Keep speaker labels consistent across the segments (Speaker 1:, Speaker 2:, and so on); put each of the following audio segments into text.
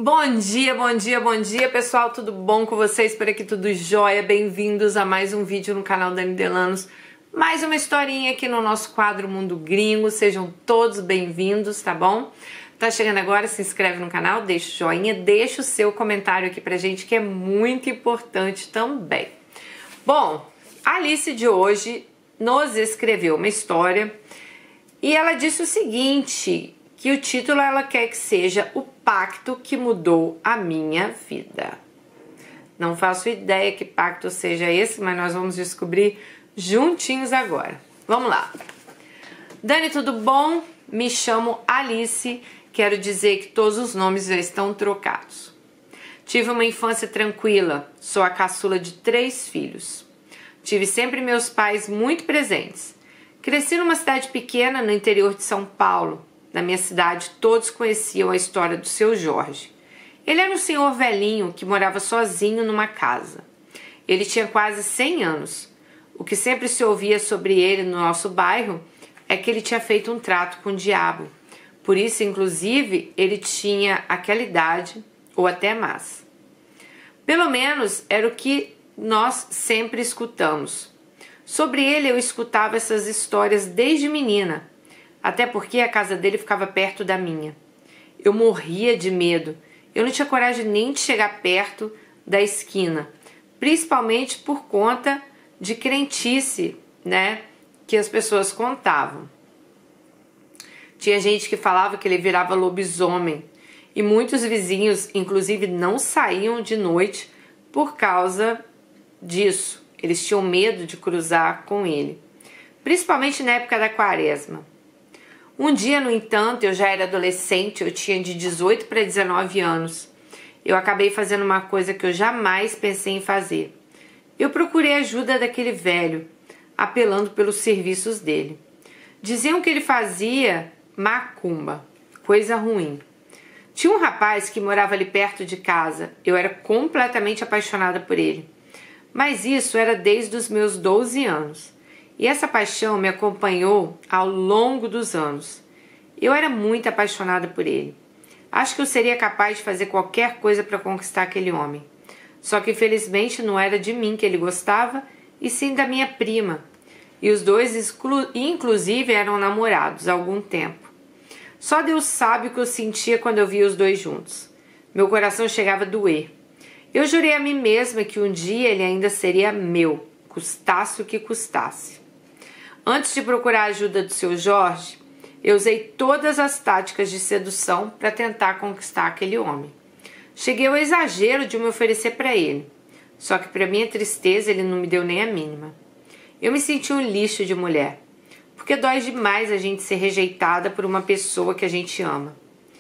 Speaker 1: Bom dia, bom dia, bom dia, pessoal, tudo bom com vocês? Por aqui tudo jóia, bem-vindos a mais um vídeo no canal Dani Delanos. Mais uma historinha aqui no nosso quadro Mundo Gringo, sejam todos bem-vindos, tá bom? Tá chegando agora, se inscreve no canal, deixa o joinha, deixa o seu comentário aqui pra gente, que é muito importante também. Bom, a Alice de hoje nos escreveu uma história e ela disse o seguinte, que o título ela quer que seja O Pacto que Mudou a Minha Vida. Não faço ideia que pacto seja esse, mas nós vamos descobrir juntinhos agora. Vamos lá. Dani, tudo bom? Me chamo Alice, quero dizer que todos os nomes já estão trocados. Tive uma infância tranquila, sou a caçula de 3 filhos. Tive sempre meus pais muito presentes. Cresci numa cidade pequena no interior de São Paulo. Na minha cidade, todos conheciam a história do seu Jorge. Ele era um senhor velhinho que morava sozinho numa casa. Ele tinha quase 100 anos. O que sempre se ouvia sobre ele no nosso bairro é que ele tinha feito um trato com o diabo. Por isso, inclusive, ele tinha aquela idade ou até mais. Pelo menos era o que nós sempre escutamos. Sobre ele eu escutava essas histórias desde menina. Até porque a casa dele ficava perto da minha. Eu morria de medo. Eu não tinha coragem nem de chegar perto da esquina. Principalmente por conta de crentice, né? Que as pessoas contavam. Tinha gente que falava que ele virava lobisomem. E muitos vizinhos, inclusive, não saíam de noite por causa disso. Eles tinham medo de cruzar com ele. Principalmente na época da quaresma. Um dia, no entanto, eu já era adolescente, eu tinha de 18 para 19 anos. Eu acabei fazendo uma coisa que eu jamais pensei em fazer. Eu procurei a ajuda daquele velho, apelando pelos serviços dele. Diziam que ele fazia macumba, coisa ruim. Tinha um rapaz que morava ali perto de casa, eu era completamente apaixonada por ele. Mas isso era desde os meus 12 anos. E essa paixão me acompanhou ao longo dos anos. Eu era muito apaixonada por ele. Acho que eu seria capaz de fazer qualquer coisa para conquistar aquele homem. Só que infelizmente não era de mim que ele gostava, e sim da minha prima. E os dois inclusive eram namorados há algum tempo. Só Deus sabe o que eu sentia quando eu via os dois juntos. Meu coração chegava a doer. Eu jurei a mim mesma que um dia ele ainda seria meu, custasse o que custasse. Antes de procurar a ajuda do seu Jorge, eu usei todas as táticas de sedução para tentar conquistar aquele homem. Cheguei ao exagero de me oferecer para ele, só que para minha tristeza ele não me deu nem a mínima. Eu me senti um lixo de mulher, porque dói demais a gente ser rejeitada por uma pessoa que a gente ama.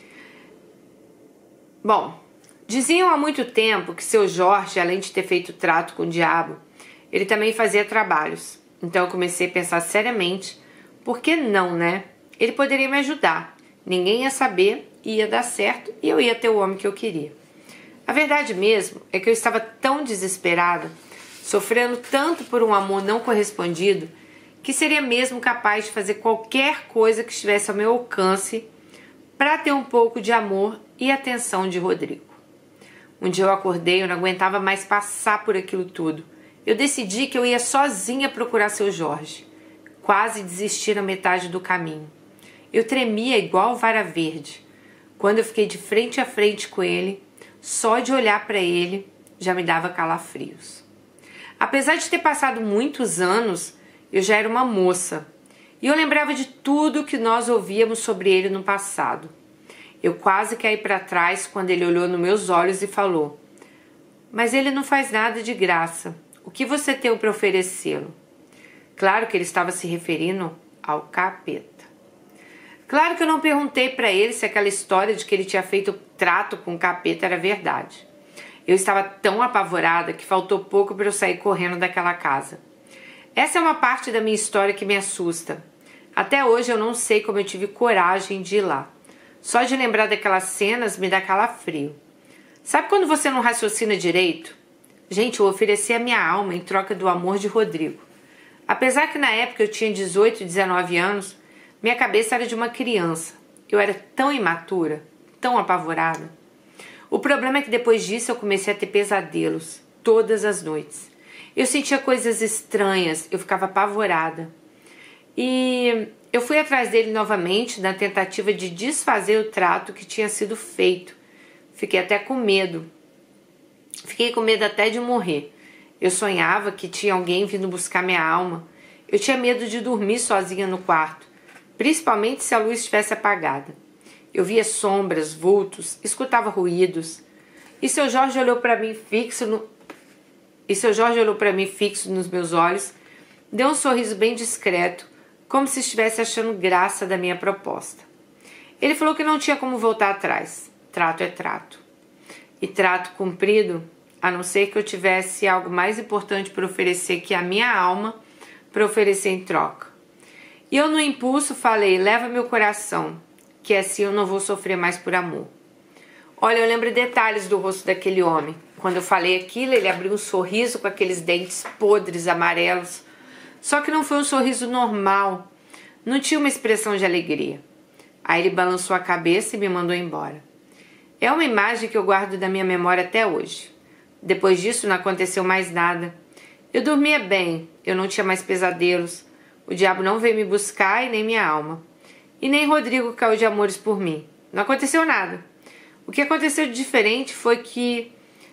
Speaker 1: Bom, diziam há muito tempo que seu Jorge, além de ter feito trato com o diabo, ele também fazia trabalhos. Então eu comecei a pensar seriamente, por que não, né? Ele poderia me ajudar, ninguém ia saber, ia dar certo e eu ia ter o homem que eu queria. A verdade mesmo é que eu estava tão desesperada, sofrendo tanto por um amor não correspondido, que seria mesmo capaz de fazer qualquer coisa que estivesse ao meu alcance para ter um pouco de amor e atenção de Rodrigo. Um dia eu acordei, eu não aguentava mais passar por aquilo tudo. Eu decidi que eu ia sozinha procurar seu Jorge. Quase desisti na metade do caminho. Eu tremia igual vara verde. Quando eu fiquei de frente a frente com ele, só de olhar para ele já me dava calafrios. Apesar de ter passado muitos anos, eu já era uma moça. E eu lembrava de tudo que nós ouvíamos sobre ele no passado. Eu quase caí para trás quando ele olhou nos meus olhos e falou: "Mas ele não faz nada de graça. O que você tem para oferecê-lo?" Claro que ele estava se referindo ao capeta. Claro que eu não perguntei para ele se aquela história de que ele tinha feito trato com o capeta era verdade. Eu estava tão apavorada que faltou pouco para eu sair correndo daquela casa. Essa é uma parte da minha história que me assusta. Até hoje eu não sei como eu tive coragem de ir lá. Só de lembrar daquelas cenas me dá calafrio. Sabe quando você não raciocina direito? Gente, eu ofereci a minha alma em troca do amor de Rodrigo. Apesar que na época eu tinha 18, 19 anos, minha cabeça era de uma criança. Eu era tão imatura, tão apavorada. O problema é que depois disso eu comecei a ter pesadelos todas as noites. Eu sentia coisas estranhas, eu ficava apavorada. E eu fui atrás dele novamente na tentativa de desfazer o trato que tinha sido feito. Fiquei até com medo. Fiquei com medo até de morrer. Eu sonhava que tinha alguém vindo buscar minha alma. Eu tinha medo de dormir sozinha no quarto, principalmente se a luz estivesse apagada. Eu via sombras, vultos, escutava ruídos. E seu Jorge olhou para mim fixo nos meus olhos, deu um sorriso bem discreto, como se estivesse achando graça da minha proposta. Ele falou que não tinha como voltar atrás. Trato é trato. E trato cumprido, a não ser que eu tivesse algo mais importante para oferecer que a minha alma para oferecer em troca. E eu no impulso falei, leva meu coração, que assim eu não vou sofrer mais por amor. Olha, eu lembro detalhes do rosto daquele homem. Quando eu falei aquilo, ele abriu um sorriso com aqueles dentes podres, amarelos. Só que não foi um sorriso normal. Não tinha uma expressão de alegria. Aí ele balançou a cabeça e me mandou embora. É uma imagem que eu guardo da minha memória até hoje. Depois disso não aconteceu mais nada. Eu dormia bem, eu não tinha mais pesadelos. O diabo não veio me buscar e nem minha alma. E nem Rodrigo caiu de amores por mim. Não aconteceu nada. O que aconteceu de diferente foi que,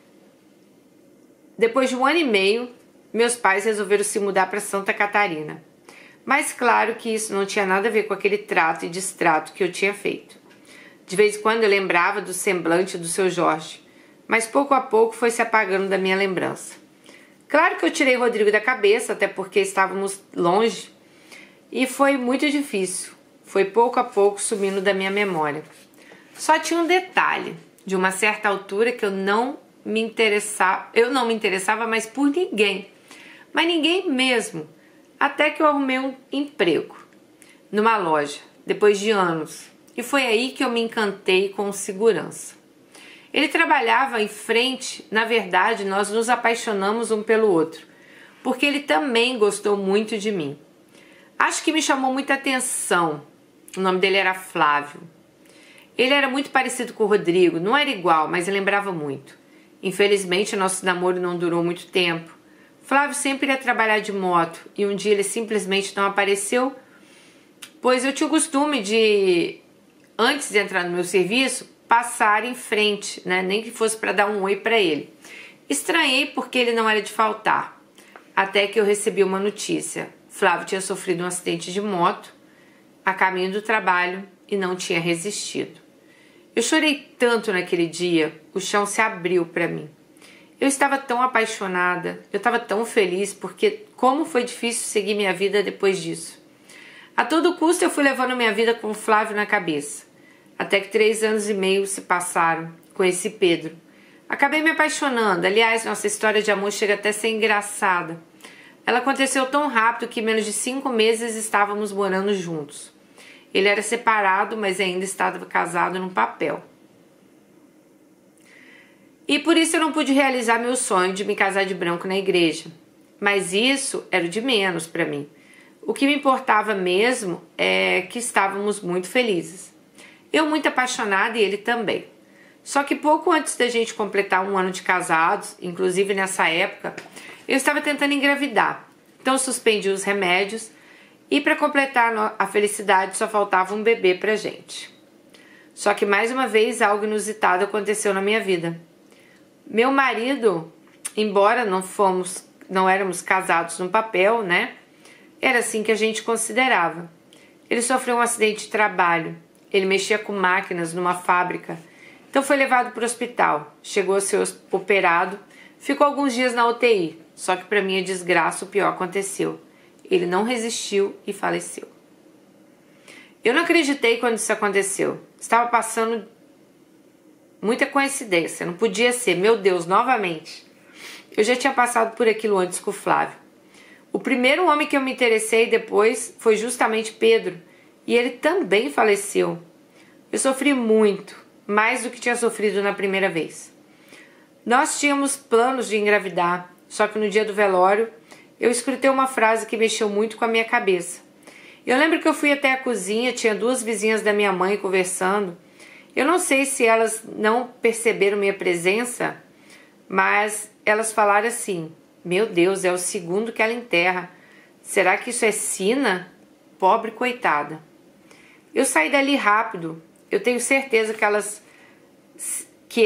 Speaker 1: depois de 1 ano e meio, meus pais resolveram se mudar para Santa Catarina. Mas claro que isso não tinha nada a ver com aquele trato e destrato que eu tinha feito. De vez em quando eu lembrava do semblante do seu Jorge, mas pouco a pouco foi se apagando da minha lembrança. Claro que eu tirei Rodrigo da cabeça, até porque estávamos longe, e foi muito difícil. Foi pouco a pouco sumindo da minha memória. Só tinha um detalhe, de uma certa altura que eu não me interessava mais por ninguém, mas ninguém mesmo, até que eu arrumei um emprego numa loja, depois de anos, e foi aí que eu me encantei com o segurança. Ele trabalhava em frente, na verdade nós nos apaixonamos um pelo outro, porque ele também gostou muito de mim. Acho que me chamou muita atenção, o nome dele era Flávio. Ele era muito parecido com o Rodrigo, não era igual, mas lembrava muito. Infelizmente, nosso namoro não durou muito tempo. Flávio sempre ia trabalhar de moto e um dia ele simplesmente não apareceu, pois eu tinha o costume de, antes de entrar no meu serviço, passar em frente, né? Nem que fosse para dar um oi para ele. Estranhei porque ele não era de faltar, até que eu recebi uma notícia. Flávio tinha sofrido um acidente de moto a caminho do trabalho e não tinha resistido. Eu chorei tanto naquele dia, o chão se abriu para mim. Eu estava tão apaixonada, eu estava tão feliz, porque como foi difícil seguir minha vida depois disso. A todo custo eu fui levando minha vida com o Flávio na cabeça, até que 3 anos e meio se passaram com esse Pedro. Acabei me apaixonando, aliás, nossa história de amor chega até a ser engraçada. Ela aconteceu tão rápido que em menos de 5 meses estávamos morando juntos. Ele era separado, mas ainda estava casado no papel. E por isso eu não pude realizar meu sonho de me casar de branco na igreja. Mas isso era o de menos para mim. O que me importava mesmo é que estávamos muito felizes. Eu muito apaixonada e ele também. Só que pouco antes da gente completar 1 ano de casados, inclusive nessa época, eu estava tentando engravidar. Então eu suspendi os remédios e para completar a felicidade só faltava um bebê pra gente. Só que mais uma vez algo inusitado aconteceu na minha vida. Meu marido, embora não éramos casados no papel, né? Era assim que a gente considerava. Ele sofreu um acidente de trabalho. Ele mexia com máquinas numa fábrica. Então foi levado para o hospital. Chegou a ser operado. Ficou alguns dias na UTI. Só que para minha desgraça o pior aconteceu. Ele não resistiu e faleceu. Eu não acreditei quando isso aconteceu. Estava passando muita coincidência. Não podia ser. Meu Deus, novamente. Eu já tinha passado por aquilo antes com o Flávio. O primeiro homem que eu me interessei depois foi justamente Pedro. E ele também faleceu. Eu sofri muito. Mais do que tinha sofrido na primeira vez. Nós tínhamos planos de engravidar. Só que no dia do velório, eu escutei uma frase que mexeu muito com a minha cabeça. Eu lembro que eu fui até a cozinha, tinha 2 vizinhas da minha mãe conversando, Eu não sei se elas não perceberam minha presença, mas elas falaram assim: meu Deus, é o segundo que ela enterra. Será que isso é sina? Pobre coitada. Eu saí dali rápido. Eu tenho certeza que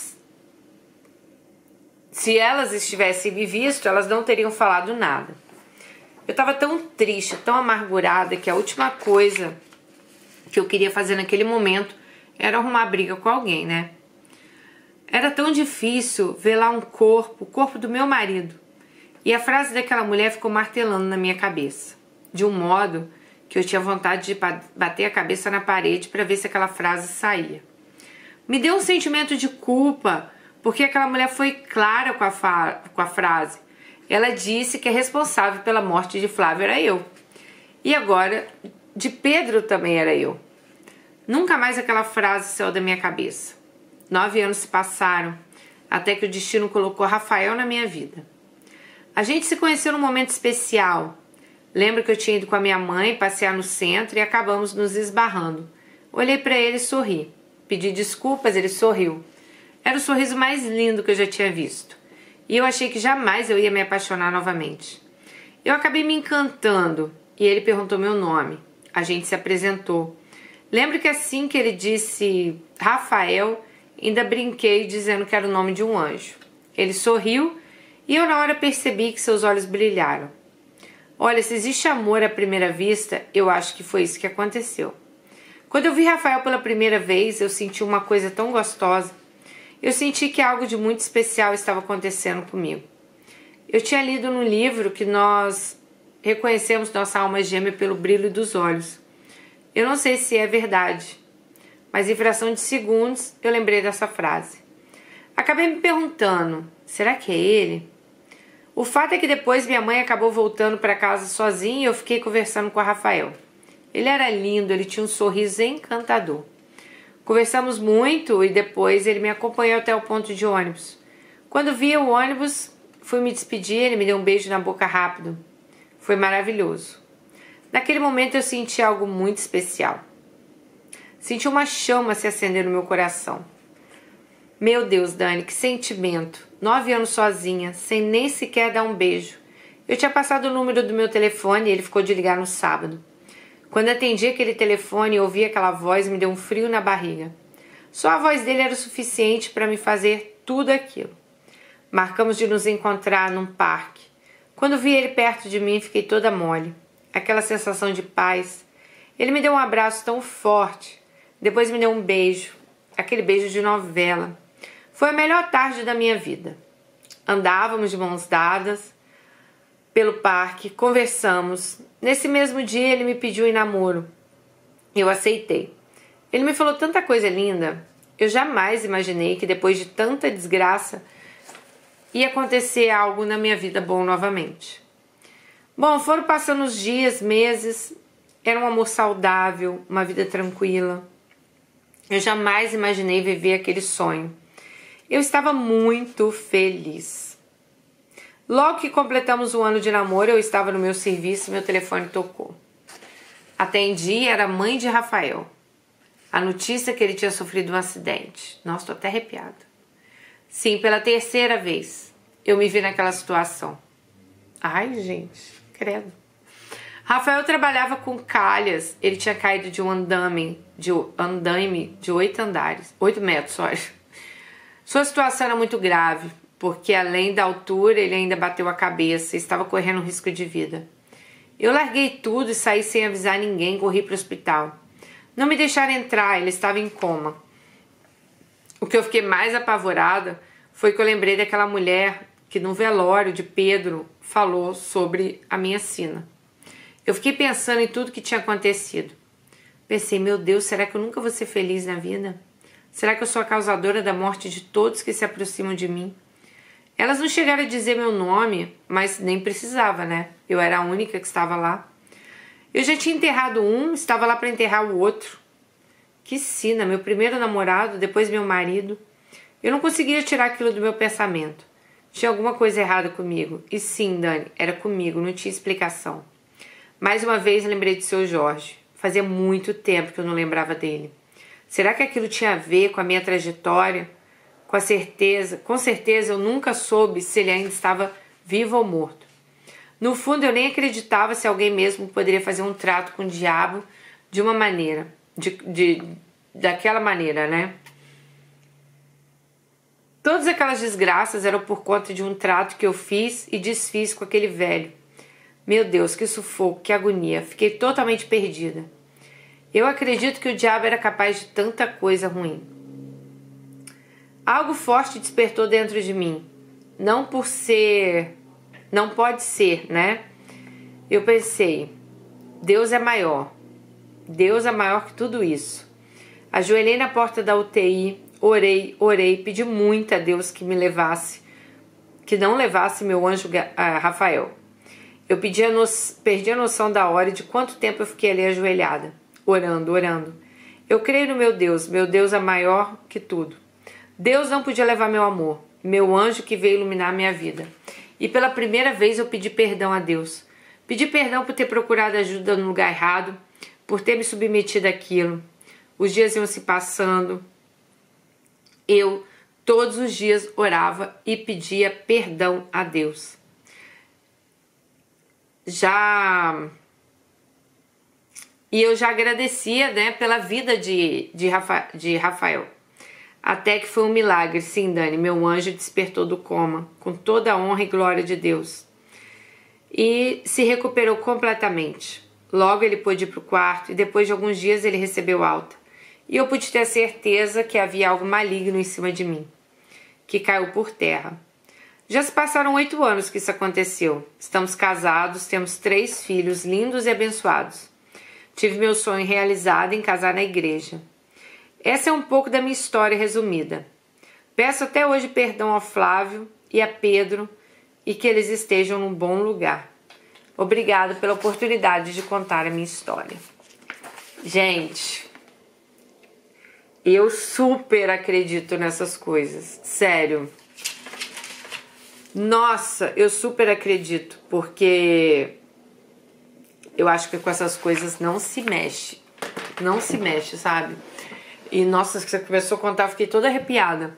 Speaker 1: se elas estivessem me visto, elas não teriam falado nada. Eu estava tão triste, tão amargurada, que a última coisa que eu queria fazer naquele momento era arrumar briga com alguém, né? Era tão difícil ver lá um corpo, o corpo do meu marido. E a frase daquela mulher ficou martelando na minha cabeça, de um modo que eu tinha vontade de bater a cabeça na parede para ver se aquela frase saía. Me deu um sentimento de culpa, porque aquela mulher foi clara com a frase. Ela disse que a responsável pela morte de Flávio era eu. E agora, de Pedro também era eu. Nunca mais aquela frase saiu da minha cabeça. 9 anos se passaram, até que o destino colocou Rafael na minha vida. A gente se conheceu num momento especial. Lembro que eu tinha ido com a minha mãe passear no centro e acabamos nos esbarrando. Olhei para ele e sorri. Pedi desculpas, ele sorriu. Era o sorriso mais lindo que eu já tinha visto. E eu achei que jamais eu ia me apaixonar novamente. Eu acabei me encantando e ele perguntou meu nome. A gente se apresentou. Lembro que assim que ele disse Rafael, ainda brinquei dizendo que era o nome de um anjo. Ele sorriu e eu na hora percebi que seus olhos brilharam. Olha, se existe amor à primeira vista, eu acho que foi isso que aconteceu. Quando eu vi Rafael pela primeira vez, eu senti uma coisa tão gostosa. Eu senti que algo de muito especial estava acontecendo comigo. Eu tinha lido no livro que nós reconhecemos nossa alma gêmea pelo brilho dos olhos. Eu não sei se é verdade, mas em fração de segundos eu lembrei dessa frase. Acabei me perguntando, será que é ele? O fato é que depois minha mãe acabou voltando para casa sozinha e eu fiquei conversando com a Rafael. Ele era lindo, ele tinha um sorriso encantador. Conversamos muito e depois ele me acompanhou até o ponto de ônibus. Quando vi o ônibus, fui me despedir, ele me deu um beijo na boca rápido. Foi maravilhoso. Naquele momento eu senti algo muito especial. Senti uma chama se acender no meu coração. Meu Deus, Dani, que sentimento. 9 anos sozinha, sem nem sequer dar um beijo. Eu tinha passado o número do meu telefone e ele ficou de ligar no sábado. Quando atendi aquele telefone e ouvi aquela voz, me deu um frio na barriga. Só a voz dele era o suficiente para me fazer tudo aquilo. Marcamos de nos encontrar num parque. Quando vi ele perto de mim, fiquei toda mole. Aquela sensação de paz. Ele me deu um abraço tão forte. Depois me deu um beijo. Aquele beijo de novela. Foi a melhor tarde da minha vida. Andávamos de mãos dadas pelo parque, conversamos. Nesse mesmo dia ele me pediu em namoro. Eu aceitei. Ele me falou tanta coisa linda. Eu jamais imaginei que depois de tanta desgraça ia acontecer algo na minha vida bom novamente. Bom, foram passando os dias, meses. Era um amor saudável, uma vida tranquila. Eu jamais imaginei viver aquele sonho. Eu estava muito feliz. Logo que completamos um ano de namoro, eu estava no meu serviço e meu telefone tocou. Atendi, era a mãe de Rafael. A notícia é que ele tinha sofrido um acidente. Nossa, tô até arrepiada. Sim, pela terceira vez eu me vi naquela situação. Ai, gente, credo. Rafael trabalhava com calhas. Ele tinha caído de um andaime de 8 andares. 8 metros, olha. Sua situação era muito grave, porque além da altura ele ainda bateu a cabeça e estava correndo um risco de vida. Eu larguei tudo e saí sem avisar ninguém, corri para o hospital. Não me deixaram entrar, ele estava em coma. O que eu fiquei mais apavorada foi que eu lembrei daquela mulher que no velório de Pedro falou sobre a minha sina. Eu fiquei pensando em tudo que tinha acontecido. Pensei, meu Deus, será que eu nunca vou ser feliz na vida? Será que eu sou a causadora da morte de todos que se aproximam de mim? Elas não chegaram a dizer meu nome, mas nem precisava, né? Eu era a única que estava lá. Eu já tinha enterrado um, estava lá para enterrar o outro. Que sina, meu primeiro namorado, depois meu marido. Eu não conseguia tirar aquilo do meu pensamento. Tinha alguma coisa errada comigo. E sim, Dani, era comigo, não tinha explicação. Mais uma vez lembrei de seu Jorge. Fazia muito tempo que eu não lembrava dele. Será que aquilo tinha a ver com a minha trajetória? Com certeza eu nunca soube se ele ainda estava vivo ou morto. No fundo, eu nem acreditava se alguém mesmo poderia fazer um trato com o diabo de uma maneira, daquela maneira, né? Todas aquelas desgraças eram por conta de um trato que eu fiz e desfiz com aquele velho. Meu Deus, que sufoco, que agonia. Fiquei totalmente perdida. Eu acredito que o diabo era capaz de tanta coisa ruim. Algo forte despertou dentro de mim. Não pode ser, né? Eu pensei, Deus é maior. Deus é maior que tudo isso. Ajoelhei na porta da UTI, orei, pedi muito a Deus que me levasse, que não levasse meu anjo Rafael. Eu perdi a noção da hora e de quanto tempo eu fiquei ali ajoelhada, orando. Eu creio no meu Deus é maior que tudo. Deus não podia levar meu amor, meu anjo que veio iluminar a minha vida. E pela primeira vez eu pedi perdão a Deus. Pedi perdão por ter procurado ajuda no lugar errado, por ter me submetido àquilo. Os dias iam se passando. Eu, todos os dias, orava e pedia perdão a Deus. E eu já agradecia, né, pela vida de Rafael. Até que foi um milagre, sim, Dani. Meu anjo despertou do coma, com toda a honra e glória de Deus. E se recuperou completamente. Logo ele pôde ir para o quarto e depois de alguns dias ele recebeu alta. E eu pude ter a certeza que havia algo maligno em cima de mim, que caiu por terra. Já se passaram 8 anos que isso aconteceu. Estamos casados, temos 3 filhos lindos e abençoados. Tive meu sonho realizado em casar na igreja. Essa é um pouco da minha história resumida. Peço até hoje perdão ao Flávio e a Pedro e que eles estejam num bom lugar. Obrigado pela oportunidade de contar a minha história. Gente, eu super acredito nessas coisas. Sério. Nossa, eu super acredito, porque eu acho que com essas coisas não se mexe. Não se mexe, sabe? E nossa, você começou a contar, eu fiquei toda arrepiada.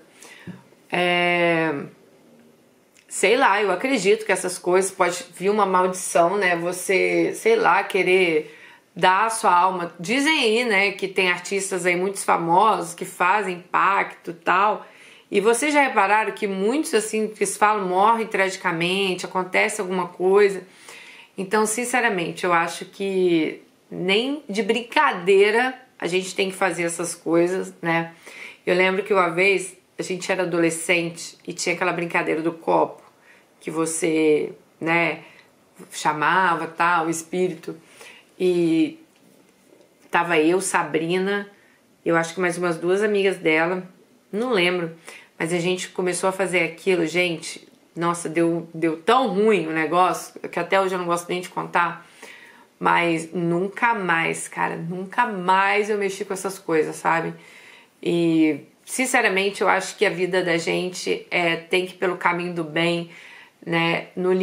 Speaker 1: Sei lá, eu acredito que essas coisas pode vir uma maldição, né? Você, sei lá, querer dar a sua alma. Dizem aí, né, que tem artistas aí muito famosos que fazem pacto e tal. E vocês já repararam que muitos, assim, que se falam, morrem tragicamente, acontece alguma coisa. Então, sinceramente, eu acho que nem de brincadeira a gente tem que fazer essas coisas, né? Eu lembro que uma vez a gente era adolescente e tinha aquela brincadeira do copo, que você, né, chamava, tal, o espírito. E tava eu, Sabrina, eu acho que mais umas 2 amigas dela, não lembro. Mas a gente começou a fazer aquilo, gente, nossa, deu tão ruim o negócio, que até hoje eu não gosto nem de contar. Mas nunca mais, cara, nunca mais eu mexi com essas coisas, sabe? E, sinceramente, eu acho que a vida da gente tem que ir pelo caminho do bem, né? Nos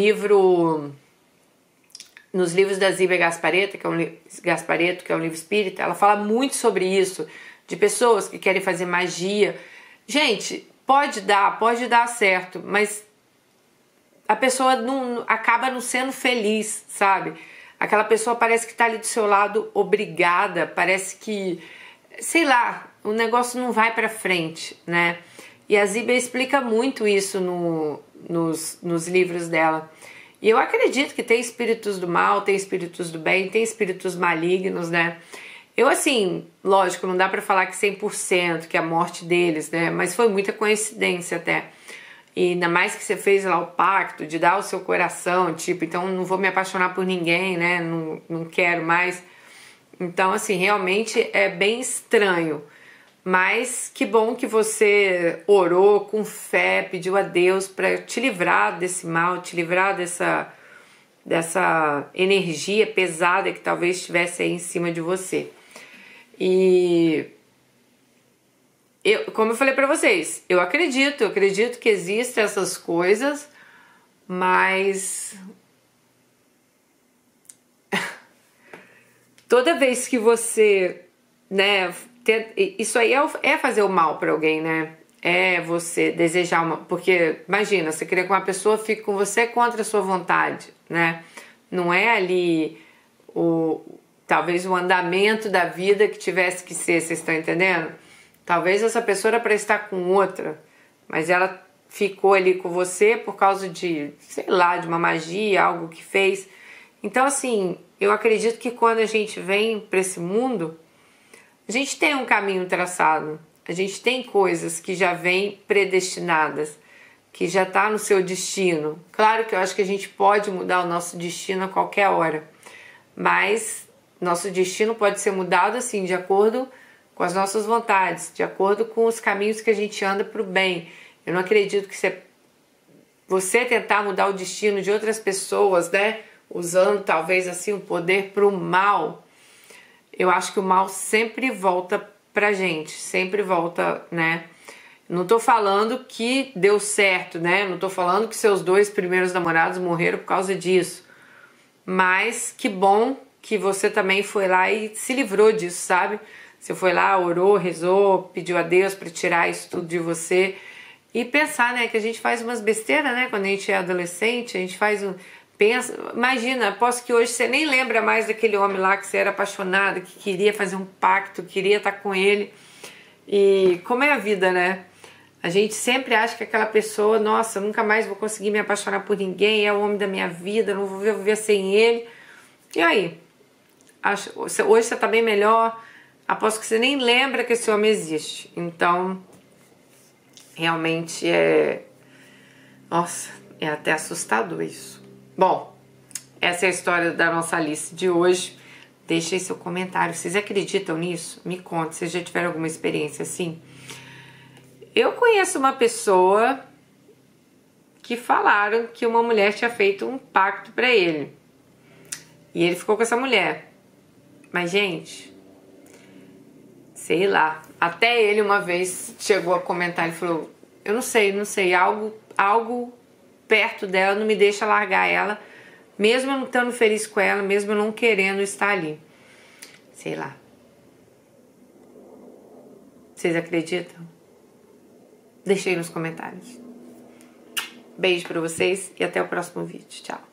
Speaker 1: livros da Zíbia Gasparetto, que é um livro espírita, ela fala muito sobre isso, de pessoas que querem fazer magia. Gente, pode dar certo, mas a pessoa acaba não sendo feliz, sabe? Aquela pessoa parece que tá ali do seu lado obrigada, parece que, sei lá, o negócio não vai pra frente, né? E a Zíbia explica muito isso nos livros dela. E eu acredito que tem espíritos do mal, tem espíritos do bem, tem espíritos malignos, né? Eu, assim, lógico, não dá pra falar que 100% que é a morte deles, né? Mas foi muita coincidência até. E ainda mais que você fez lá o pacto de dar o seu coração, tipo, então não vou me apaixonar por ninguém, né? Não quero mais. Então, assim, realmente é bem estranho. Mas que bom que você orou com fé, pediu a Deus para te livrar desse mal, te livrar dessa energia pesada que talvez estivesse aí em cima de você. E como eu falei pra vocês, eu acredito que existem essas coisas, mas toda vez que você, né, isso aí é fazer o mal para alguém, né? É você desejar uma... Porque, imagina, você queria que uma pessoa fique com você contra a sua vontade, né? Não é ali talvez o andamento da vida que tivesse que ser, vocês estão entendendo? Talvez essa pessoa era para estar com outra, mas ela ficou ali com você por causa de, sei lá, de uma magia, algo que fez. Então, assim, eu acredito que quando a gente vem para esse mundo, a gente tem um caminho traçado. A gente tem coisas que já vêm predestinadas, que já está no seu destino. Claro que eu acho que a gente pode mudar o nosso destino a qualquer hora, mas nosso destino pode ser mudado assim, de acordo com as nossas vontades, de acordo com os caminhos que a gente anda para o bem. Eu não acredito que você tentar mudar o destino de outras pessoas, né, usando talvez assim o poder para o mal. Eu acho que o mal sempre volta pra gente, sempre volta, né? Não tô falando que deu certo, né? Não tô falando que seus 2 primeiros namorados morreram por causa disso. Mas que bom que você também foi lá e se livrou disso, sabe? Você foi lá, orou, rezou, pediu a Deus para tirar isso tudo de você. E pensar, né, que a gente faz umas besteiras, né? Quando a gente é adolescente, a gente faz pensa, imagina, aposto que hoje você nem lembra mais daquele homem lá que você era apaixonada, que queria fazer um pacto, queria estar com ele. E como é a vida, né? A gente sempre acha que aquela pessoa, nossa, nunca mais vou conseguir me apaixonar por ninguém, é o homem da minha vida, não vou viver sem ele. E aí? Hoje você tá bem melhor, aposto que você nem lembra que esse homem existe. Então, realmente nossa, é até assustador isso. Bom, essa é a história da nossa Alice de hoje. Deixem seu comentário. Vocês acreditam nisso? Me conta, vocês já tiveram alguma experiência assim? Eu conheço uma pessoa que falaram que uma mulher tinha feito um pacto pra ele. E ele ficou com essa mulher. Mas, gente, sei lá. Até ele uma vez chegou a comentar, ele falou, eu não sei, algo perto dela não me deixa largar ela, mesmo eu não estando feliz com ela, mesmo eu não querendo estar ali. Sei lá. Vocês acreditam? Deixa aí nos comentários. Beijo pra vocês e até o próximo vídeo. Tchau.